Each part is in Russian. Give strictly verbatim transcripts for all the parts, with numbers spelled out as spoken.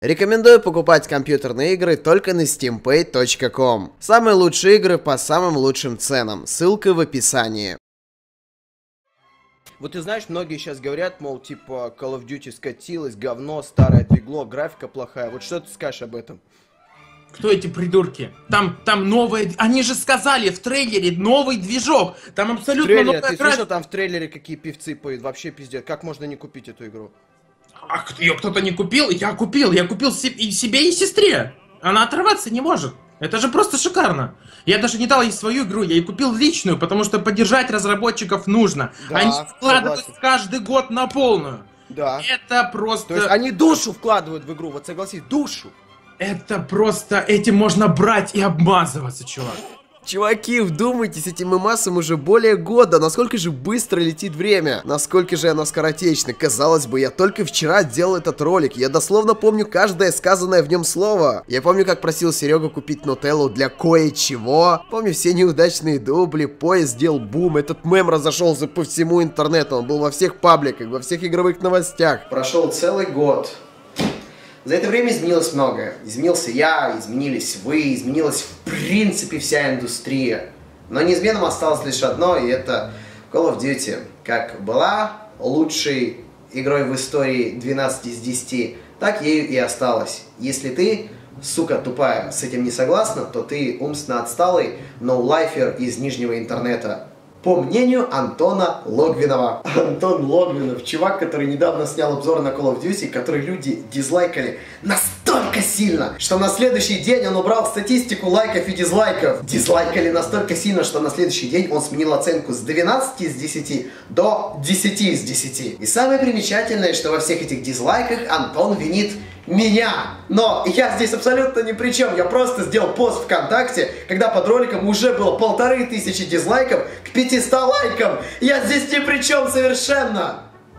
Рекомендую покупать компьютерные игры только на стим пэй точка ком. Самые лучшие игры по самым лучшим ценам. Ссылка в описании. Вот ты знаешь, многие сейчас говорят, мол, типа, Call of Duty скатилось, говно, старое двигло, графика плохая. Вот что ты скажешь об этом? Кто эти придурки? Там, там новые... Они же сказали в трейлере новый движок. Там абсолютно Трейлер, новая ты графика. слышал там в трейлере, какие певцы поют? Вообще пиздец. Как можно не купить эту игру? А ее кто-то не купил? Я купил. Я купил и себе, и сестре. Она оторваться не может. Это же просто шикарно. Я даже не дал ей свою игру, я ей купил личную, потому что поддержать разработчиков нужно. Да, они вкладывают согласен. каждый год на полную. Да. Это просто... То есть они душу вкладывают в игру, вот согласись, душу. Это просто... Этим можно брать и обмазываться, чувак. Чуваки, вдумайтесь, этим мемасам уже более года. Насколько же быстро летит время? Насколько же оно скоротечно? Казалось бы, я только вчера делал этот ролик. Я дословно помню каждое сказанное в нем слово. Я помню, как просил Серегу купить нутеллу для кое-чего. Помню все неудачные дубли, поезд сделал бум. Этот мем разошелся по всему интернету. Он был во всех пабликах, во всех игровых новостях. Прошел целый год. За это время изменилось многое. Изменился я, изменились вы, изменилась в принципе вся индустрия. Но неизменным осталось лишь одно, и это Call of Duty. Как была лучшей игрой в истории двенадцать из десяти, так ею и осталась. Если ты, сука тупая, с этим не согласна, то ты умственно отсталый ноулайфер из нижнего интернета. По мнению Антона Логвинова. Антон Логвинов, чувак, который недавно снял обзор на Call of Duty, который люди дизлайкали настолько сильно, что на следующий день он убрал статистику лайков и дизлайков. Дизлайкали настолько сильно, что на следующий день он сменил оценку с двенадцати из десяти до десяти из десяти. И самое примечательное, что во всех этих дизлайках Антон винит меня. Но я здесь абсолютно ни при чем. Я просто сделал пост ВКонтакте, когда под роликом уже было полторы тысячи дизлайков к пятистам лайкам. Я здесь ни при чем совершенно.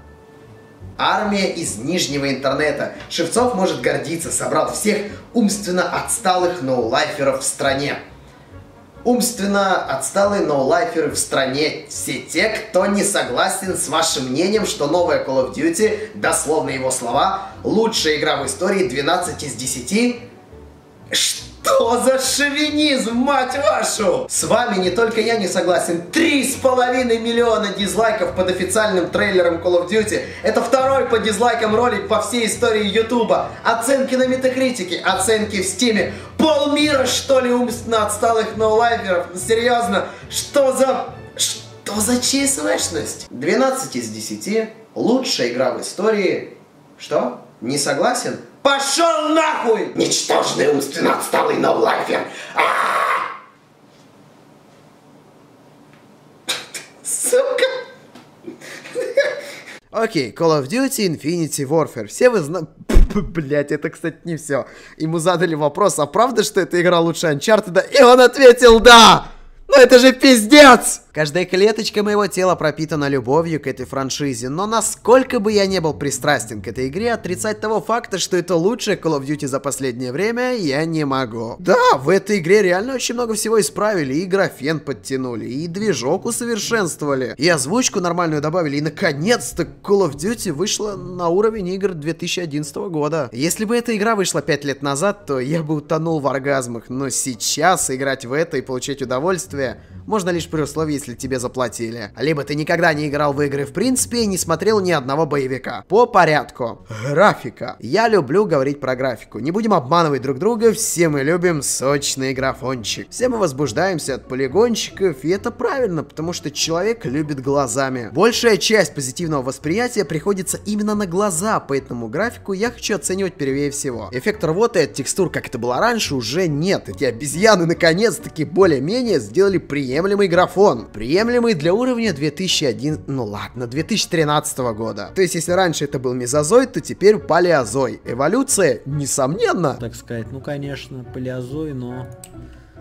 Армия из нижнего интернета. Шевцов может гордиться, собрал всех умственно отсталых ноулайферов в стране. Умственно отсталые ноулайферы в стране. Все те, кто не согласен с вашим мнением, что новая Call of Duty, дословно его слова, лучшая игра в истории двенадцать из десяти. Что за шовинизм, мать вашу! С вами не только я не согласен. Три с половиной миллиона дизлайков под официальным трейлером Call of Duty. Это второй по дизлайкам ролик по всей истории Ютуба. Оценки на Метакритике, оценки в Стиме. Полмира, что ли, умственно отсталых ноулайферов? Ну, серьезно, что за... Что за ЧСВшность? двенадцать из десяти. Лучшая игра в истории. Что? Не согласен? Пошел нахуй! Ничтожный умственно отсталый ноулайфер! Сука! Окей, Call of Duty Infinity Warfare. Все вы знаете... Блять, это, кстати, не все. Ему задали вопрос, а правда, что эта игра лучше Uncharted? И он ответил «да!» Ну это же пиздец! Каждая клеточка моего тела пропитана любовью к этой франшизе, но насколько бы я не был пристрастен к этой игре, отрицать того факта, что это лучшая Call of Duty за последнее время, я не могу. Да, в этой игре реально очень много всего исправили, и графен подтянули, и движок усовершенствовали, и озвучку нормальную добавили, и наконец-то Call of Duty вышла на уровень игр две тысячи одиннадцатого года. Если бы эта игра вышла пять лет назад, то я бы утонул в оргазмах, но сейчас играть в это и получать удовольствие можно лишь при условии, если тебе заплатили. Либо ты никогда не играл в игры в принципе и не смотрел ни одного боевика. По порядку. Графика. Я люблю говорить про графику. Не будем обманывать друг друга, все мы любим сочный графончик. Все мы возбуждаемся от полигончиков, и это правильно, потому что человек любит глазами. Большая часть позитивного восприятия приходится именно на глаза, поэтому графику я хочу оценивать первее всего. Эффект рвоты от текстур, как это было раньше, уже нет. Эти обезьяны наконец-таки более-менее сделали приемлемый графон. Приемлемый для уровня две тысячи один, ну ладно, две тысячи тринадцатого года. То есть, если раньше это был мезозой, то теперь палеозой. Эволюция, несомненно. Так сказать, ну конечно, палеозой, но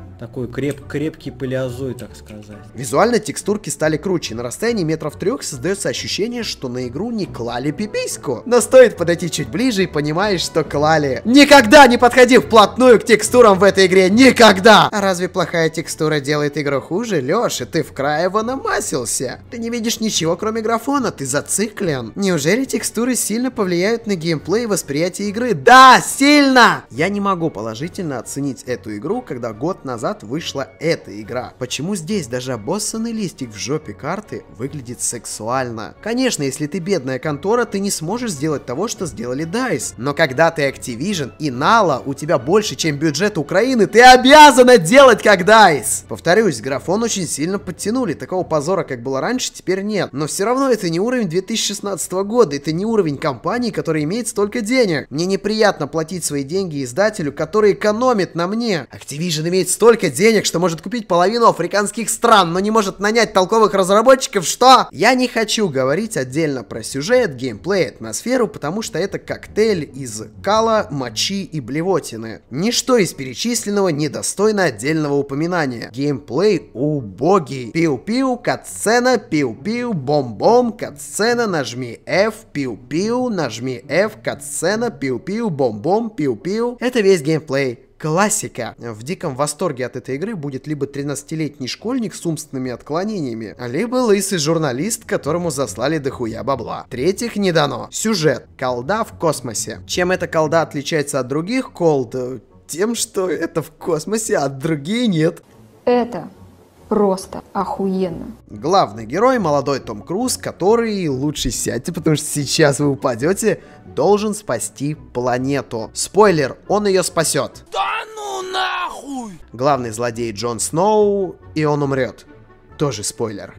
Такой креп, крепкий палеозой, так сказать. Визуально текстурки стали круче. На расстоянии метров трех создается ощущение, что на игру не клали пипиську. Но стоит подойти чуть ближе и понимаешь, что клали. Никогда не подходи вплотную к текстурам в этой игре. Никогда! А разве плохая текстура делает игру хуже? Леша, ты в край его намасился. Ты не видишь ничего, кроме графона. Ты зациклен. Неужели текстуры сильно повлияют на геймплей и восприятие игры? Да, сильно! Я не могу положительно оценить эту игру, когда год назад вышла эта игра. Почему здесь даже обоссанный листик в жопе карты выглядит сексуально? Конечно, если ты бедная контора, ты не сможешь сделать того, что сделали дайс. Но когда ты Activision и Nala, у тебя больше, чем бюджет Украины, ты обязана делать как дайс. Повторюсь, графон очень сильно подтянули. Такого позора, как было раньше, теперь нет. Но все равно это не уровень две тысячи шестнадцатого года. Это не уровень компании, которая имеет столько денег. Мне неприятно платить свои деньги издателю, который экономит на мне. Activision имеет столько денег, что может купить половину африканских стран, но не может нанять толковых разработчиков, что? Я не хочу говорить отдельно про сюжет, геймплей, атмосферу, потому что это коктейль из кала, мочи и блевотины. Ничто из перечисленного недостойно отдельного упоминания. Геймплей убогий. Пиу-пиу, катсцена, пиу-пиу, бом-бом, катсцена, нажми F, пиу-пиу, нажми F, катсцена, пиу-пиу, бом-бом, пиу-пиу. Это весь геймплей. Классика. В диком восторге от этой игры будет либо тринадцатилетний школьник с умственными отклонениями, либо лысый журналист, которому заслали дохуя бабла. Третьих не дано. Сюжет. Колда в космосе. Чем эта колда отличается от других колд? Тем, что это в космосе, а другие нет. Это просто охуенно. Главный герой — молодой Том Круз, который, лучше сядьте, потому что сейчас вы упадете, должен спасти планету. Спойлер, он ее спасет. Да ну нахуй! Главный злодей Джон Сноу, и он умрет. Тоже спойлер.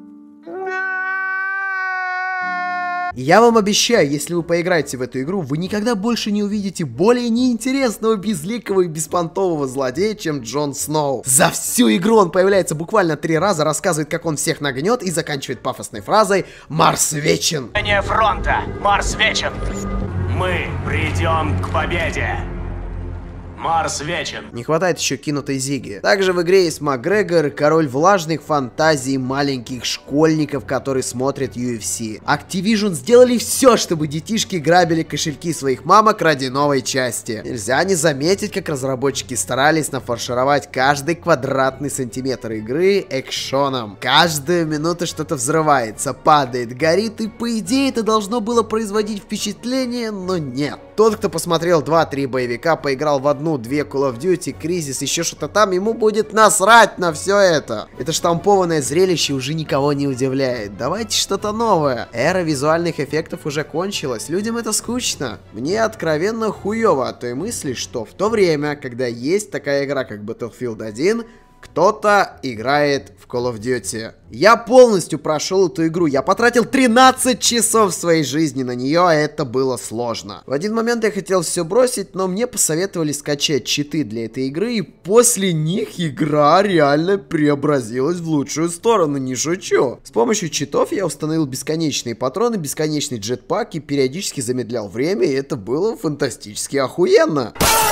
Я вам обещаю, если вы поиграете в эту игру, вы никогда больше не увидите более неинтересного, безликого и беспонтового злодея, чем Джон Сноу. За всю игру он появляется буквально три раза, рассказывает, как он всех нагнет, и заканчивает пафосной фразой «Марс вечен». Линия фронта. Марс вечен. Мы придем к победе. Марс вечен. Не хватает еще кинутой Зиги. Также в игре есть Макгрегор, король влажных фантазий маленьких школьников, которые смотрят ю эф си. Activision сделали все, чтобы детишки грабили кошельки своих мамок ради новой части. Нельзя не заметить, как разработчики старались нафаршировать каждый квадратный сантиметр игры экшоном. Каждую минуту что-то взрывается, падает, горит, и по идее это должно было производить впечатление, но нет. Тот, кто посмотрел два-три боевика, поиграл в одну-две Call of Duty, Кризис, еще что-то там, ему будет насрать на все это. Это штампованное зрелище уже никого не удивляет. Давайте что-то новое. Эра визуальных эффектов уже кончилась, людям это скучно. Мне откровенно хуево от той мысли, что в то время, когда есть такая игра, как Battlefield один, кто-то играет в Call of Duty. Я полностью прошел эту игру. Я потратил тринадцать часов своей жизни на нее, а это было сложно. В один момент я хотел все бросить, но мне посоветовали скачать читы для этой игры, и после них игра реально преобразилась в лучшую сторону, не шучу. С помощью читов я установил бесконечные патроны, бесконечный джетпак и периодически замедлял время, и это было фантастически охуенно.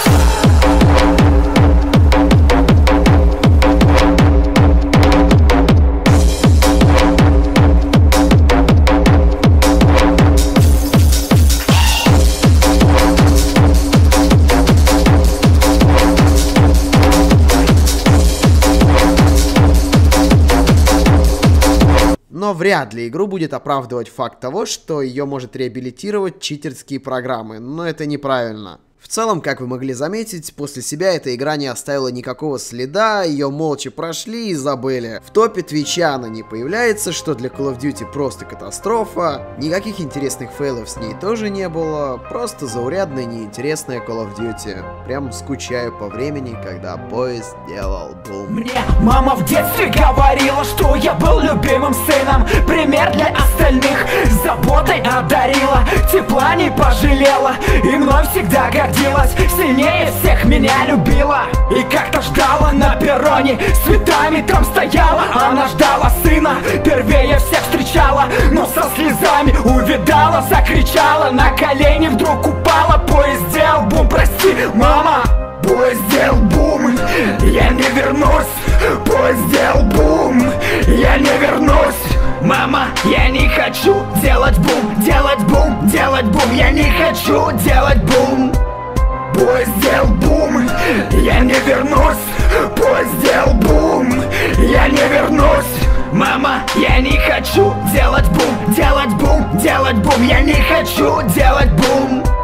Но вряд ли игру будет оправдывать факт того, что ее может реабилитировать читерские программы, но это неправильно. В целом, как вы могли заметить, после себя эта игра не оставила никакого следа, ее молча прошли и забыли. В топе Твича она не появляется, что для Call of Duty просто катастрофа. Никаких интересных фейлов с ней тоже не было, просто заурядная неинтересная Call of Duty. Прям скучаю по времени, когда поезд делал бум. Мне мама в детстве говорила, что я был любимым сыном, пример для остальных, заботой одарила, тепла не пожалела и мной всегда гордилась. Сильнее всех меня любила и как-то ждала на перроне, с цветами там стояла. Она ждала сына, первее всех встречала, но со слезами увидала, закричала, на колени вдруг упала, поезд сделал бум, прости, мама. Поезд сделал бум, я не вернусь. Поезд сделал бум, я не вернусь. Мама, я не хочу делать бум, делать бум, делать бум. Я не хочу делать бум. Поезд сделал бум, я не вернусь. Поезд сделал бум, я не вернусь. Мама, я не хочу делать бум, делать бум, делать бум. Я не хочу делать бум.